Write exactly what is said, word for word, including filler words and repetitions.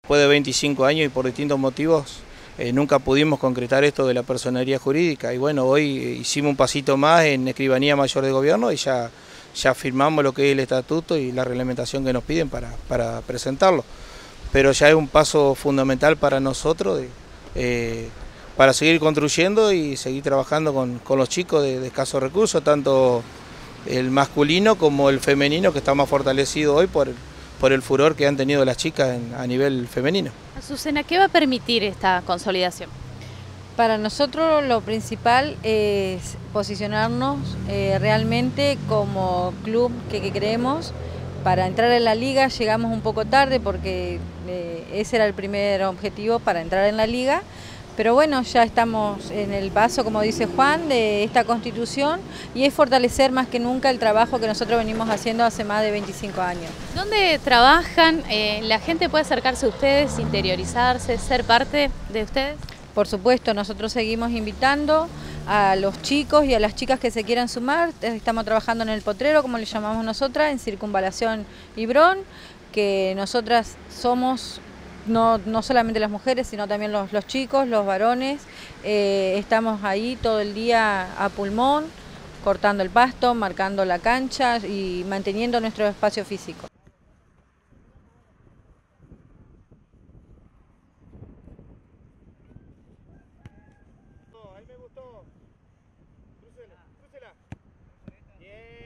Después de veinticinco años y por distintos motivos eh, nunca pudimos concretar esto de la personería jurídica y bueno, hoy hicimos un pasito más en Escribanía Mayor de Gobierno y ya, ya firmamos lo que es el estatuto y la reglamentación que nos piden para, para presentarlo. Pero ya es un paso fundamental para nosotros de, eh, para seguir construyendo y seguir trabajando con, con los chicos de, de escasos recursos, tanto el masculino como el femenino, que está más fortalecido hoy por por el furor que han tenido las chicas en, a nivel femenino. Azucena, ¿qué va a permitir esta consolidación? Para nosotros lo principal es posicionarnos eh, realmente como club que, que queremos. Para entrar en la liga llegamos un poco tarde porque eh, ese era el primer objetivo para entrar en la liga. Pero bueno, ya estamos en el paso, como dice Juan, de esta constitución y es fortalecer más que nunca el trabajo que nosotros venimos haciendo hace más de veinticinco años. ¿Dónde trabajan? Eh, ¿La gente puede acercarse a ustedes, interiorizarse, ser parte de ustedes? Por supuesto, nosotros seguimos invitando a los chicos y a las chicas que se quieran sumar. Estamos trabajando en el Potrero, como le llamamos nosotras, en Circunvalación Ibrón, que nosotras somos... No, no solamente las mujeres, sino también los, los chicos, los varones. Eh, estamos ahí todo el día a pulmón, cortando el pasto, marcando la cancha y manteniendo nuestro espacio físico. Ahí me gustó. Crúcela, crúcela. Bien.